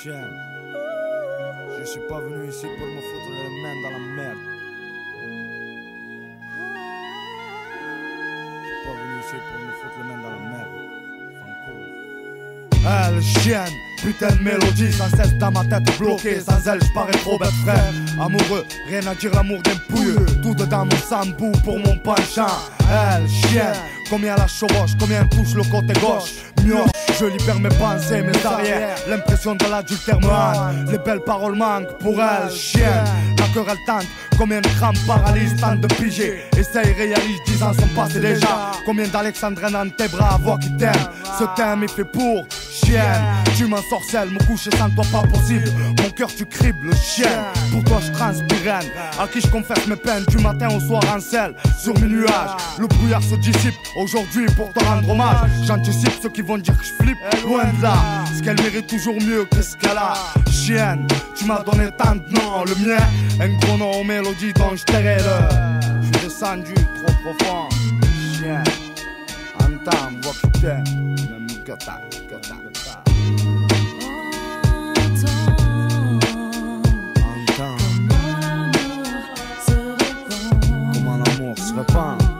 chien. Je suis pas venu ici pour me foutre les mains dans la merde. Je suis pas venu ici pour me foutre les mains dans la merde. Elle chienne, putain de mélodie, sans cesse dans ma tête bloquée. Sans elle, j'parais trop bête frère. Amoureux, rien à dire, l'amour d'un pouilleux. Tout dedans mon sambou pour mon penchant. Elle chienne, combien la chevauche, combien touche le côté gauche. Mioche, je libère mes pensées, mes arrières. L'impression de l'adultère me hante. Les belles paroles manquent pour elle, chienne. La querelle tente, combien de crampes paralysent, tente de piger. Essaye, réalise, 10 ans sont passés déjà. Combien d'Alexandrines dans tes bras, voix qui t'aime. Ce thème il fait pour chienne. Tu m'ensorcelles, me coucher sans toi pas possible. Mon cœur tu cribles, chien. Pour toi je transpire, à qui je confesse mes peines. Du matin au soir en selle, sur mes nuages. Le brouillard se dissipe, aujourd'hui pour te rendre hommage. J'anticipe ceux qui vont dire que je flippe, loin de là. Ce qu'elle mérite toujours mieux que ce qu'elle a. Chienne, tu m'as donné tant de noms, le mien un gros nom aux mélodies dont je tairai le. Je suis descendu trop profond. Chien, entends, voix qui t'aime. Même que t'as. Comment l'amour se répand.